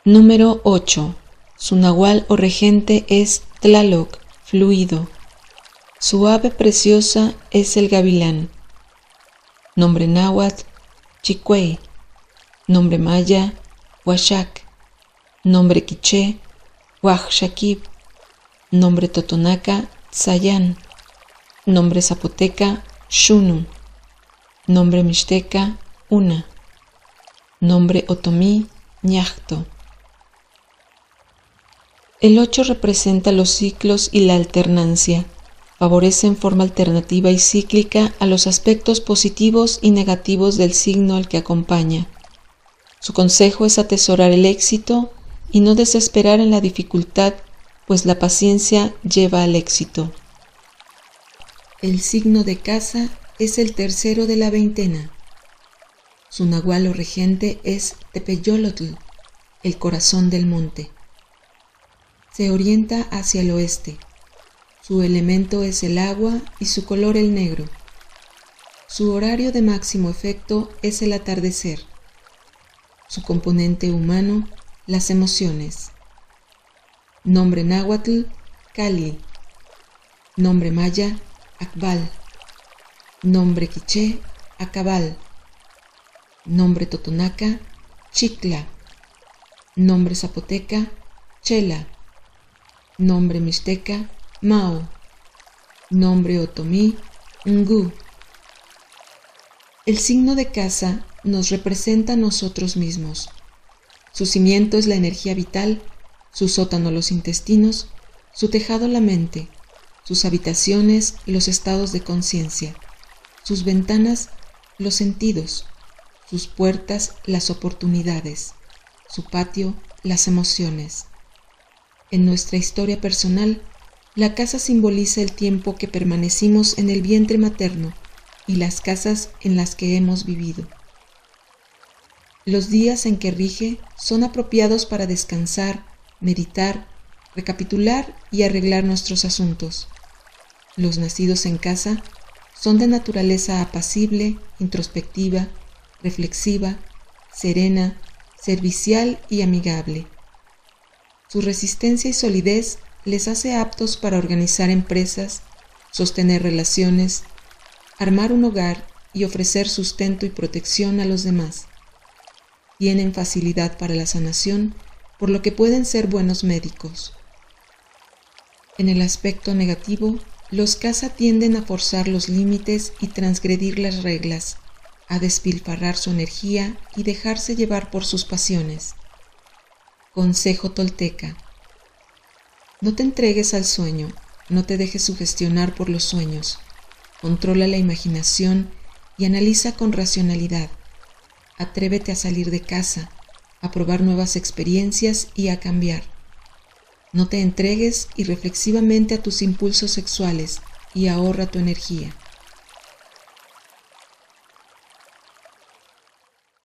Número 8. Su nahual o regente es Tlaloc, fluido. Su ave preciosa es el gavilán. Nombre náhuatl, Chicuey. Nombre maya, Huachac. Nombre quiché, Huaxaquib. Nombre totonaca, Tzayán. Nombre zapoteca, Xunu. Nombre mixteca, Una. Nombre otomí, Ñacto. El 8 representa los ciclos y la alternancia. Favorece en forma alternativa y cíclica a los aspectos positivos y negativos del signo al que acompaña. Su consejo es atesorar el éxito y no desesperar en la dificultad, pues la paciencia lleva al éxito. El signo de casa es el tercero de la veintena. Su nahual o regente es Tepeyolotl, el corazón del monte. Se orienta hacia el oeste. Su elemento es el agua y su color el negro. Su horario de máximo efecto es el atardecer. Su componente humano, las emociones. Nombre náhuatl, Cali. Nombre maya, Akbal. Nombre quiché, Acabal. Nombre totonaca, Chicla. Nombre zapoteca, Chela. Nombre mixteca, Mao. Nombre otomí, Ngu. El signo de casa nos representa a nosotros mismos. Su cimiento es la energía vital, su sótano los intestinos, su tejado la mente, sus habitaciones los estados de conciencia, sus ventanas los sentidos, sus puertas las oportunidades, su patio las emociones. En nuestra historia personal, la casa simboliza el tiempo que permanecimos en el vientre materno y las casas en las que hemos vivido. Los días en que rige son apropiados para descansar, meditar, recapitular y arreglar nuestros asuntos. Los nacidos en casa son de naturaleza apacible, introspectiva, reflexiva, serena, servicial y amigable. Su resistencia y solidez les hace aptos para organizar empresas, sostener relaciones, armar un hogar y ofrecer sustento y protección a los demás. Tienen facilidad para la sanación, por lo que pueden ser buenos médicos. En el aspecto negativo, los casa tienden a forzar los límites y transgredir las reglas, a despilfarrar su energía y dejarse llevar por sus pasiones. Consejo tolteca: no te entregues al sueño, no te dejes sugestionar por los sueños, controla la imaginación y analiza con racionalidad. Atrévete a salir de casa, a probar nuevas experiencias y a cambiar. No te entregues irreflexivamente a tus impulsos sexuales y ahorra tu energía.